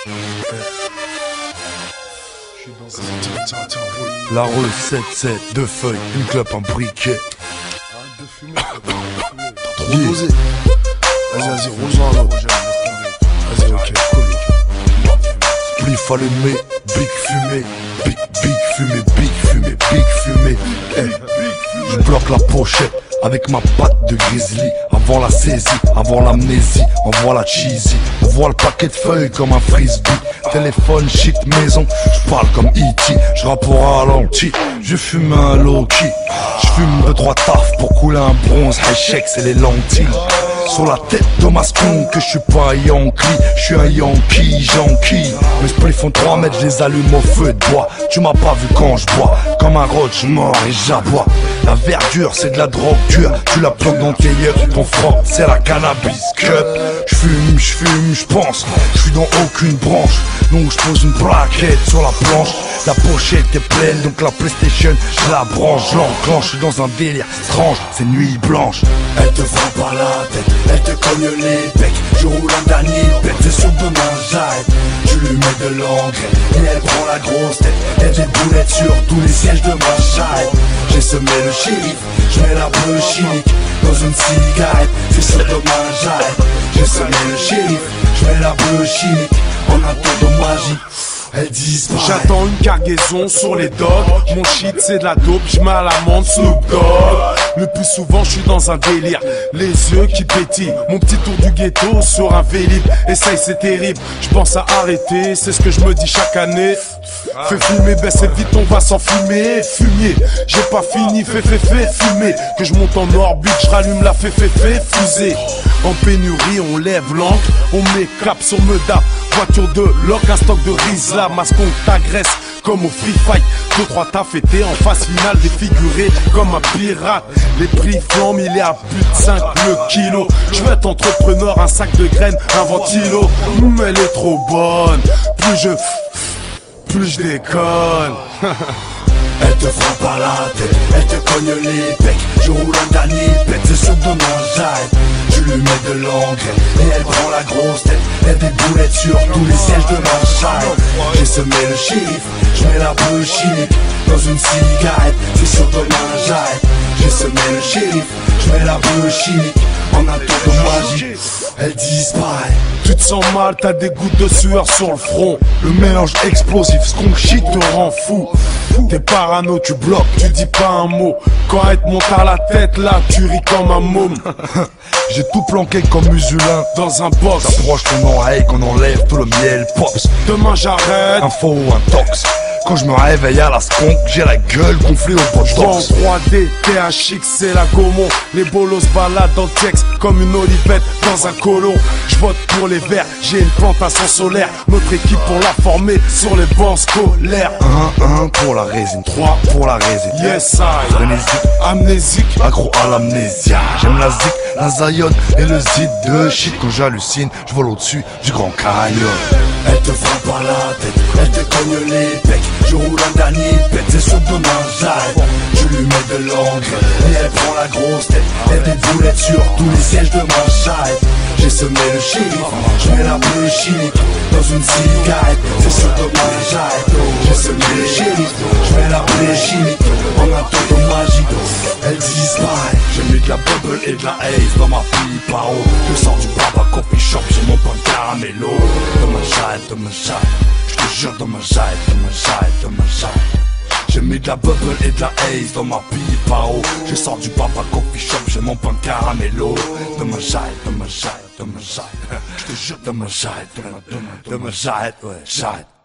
La recette c'est 2 feuilles, une clope, un briquet. Trop dosé. Vas-y, rejoins là. Vas-y, ok, cool. Spliff allumé, big fumée, big fumée, big fumée, big fumée. Hey. Je bloque la pochette avec ma patte de grizzly. Avant la saisie, avant l'amnésie, envoie la cheesy. Envoie le paquet de feuilles comme un frisbee. Téléphone, shit, maison, je parle comme E.T. Je rappe au ralenti, je fume un low-key. Je fume 2-3 taf pour couler un bronze. Échec, c'est les lentilles. Sur la tête de ma spoon que je suis pas un Yankee. Je suis un Yankee. Mes spliffs font 3 mètres, je les allume au feu de bois. Tu m'as pas vu quand je bois, comme un roach mort et j'aboie. La verdure c'est de la drogue dure, tu la plantes dans tes yeux. Ton franc c'est la cannabis cup. J'fume, j'pense, j'suis dans aucune branche. Donc j'pose une plaquette sur la planche. La pochette est pleine, donc la PlayStation je la branche, j'enclenche. J'suis dans un délire strange, c'est nuit blanche. Elle te frappe par la tête, elle te cogne les becs. Je roule un dernier pète, c'est sûr demain j'arrête. Tu lui mets de l'engrais et elle prend la grosse tête. Elle des boulettes sur tous les sièges de ma charrette. J'ai semé le shérif, je mets la bleue chimique dans une cigarette. C'est sûr demain j'arrête. J'ai semé le shérif, je mets la bleue chimique en un tour de magie. Elle disparaît. J'attends une cargaison sur les dogs. Mon shit c'est de la dope, j'mets à l'amende Snoop Dogg. Le plus souvent je suis dans un délire, les yeux qui pétillent. Mon petit tour du ghetto sur un vélib. Essaye c'est terrible, je pense à arrêter. C'est ce que je me dis chaque année. Fais fumer, baisse vite on va s'enfumer. Fumier, j'ai pas fini, fais fumer. Que je monte en orbite, je rallume la fusée. En pénurie on lève l'encre, on met cap sur Meda. Voiture de loc, un stock de Rizla. Masque on t'agresse comme au free fight. 2-3 taf été en phase finale défiguré comme un pirate. Les prix flambent, il est à plus de 5 le kilo. Je veux être entrepreneur, un sac de graines, un ventilo. Elle est trop bonne, plus je déconne. Elle te frappe par la tête, elle te cogne les becs. Je roule un dernier pète, c'est sûr demain j'arrête. Tu lui mets de l'engrais et elle prend la grosse tête. Elle des boulettes sur tous les sièges de ma charrette. J'ai semé le shérif, je mets la bleue chimique dans une cigarette. C'est sûr demain j'arrête. J'ai semé le shérif, je mets la bleue chimique en un tour de magie. Elle disparaît. Tu te sens mal, t'as des gouttes de sueur sur le front. Le mélange explosif, skunk shit te rend fou. T'es parano, tu bloques, tu dis pas un mot. Quand elle te monte à la tête, là tu ris comme un môme. J'ai tout planqué comme musulin dans un box. T'approches ton oreille qu'on enlève tout le miel pops. Demain j'arrête. Info ou un tox. Quand je me réveille à la skunk, j'ai la gueule gonflée au botox. En 3D, THX c'est la Gaumont. Les bolos baladent dans le texte comme une olivette dans un colon. Je vote pour les verts, j'ai une plantation solaire. Notre équipe pour la former sur les bancs scolaires. 1 pour la résine, 3 pour la résine. Yes I, frénésique, amnésique, accro à l'amnésia. J'aime la zik, la zayone et le zid de shit. Quand j'hallucine, je vole au-dessus du Grand Canyon. Elle te frappe par la tête, elle te cogne les becs. Je roule un dernier pète, c'est sûr demain j'arrête. Je lui mets de l'engrais et elle prend la grosse tête. Elle des boulettes sur tous les sièges de ma charrette. J'ai semé le shérif, je mets la bleue chimique dans une cigarette. C'est sûr demain j'arrête. J'ai semé le shérif, je mets la bleue chimique en un tour de magie. Elle disparaît. J'ai mis de la bubble et de la haze dans ma pipe à eau. Je sors du Baba Coffee Shop, j'ai mon pain de caramello. Demain j'arrête, je te jure demain j'arrête. J'ai mis de la bubble et de la haze dans ma pipe à eau. Je sors du Baba Coffee Shop, j'ai mon pain de caramello. Demain j'arrête. Je te jure demain j'arrête, ouais j'arrête.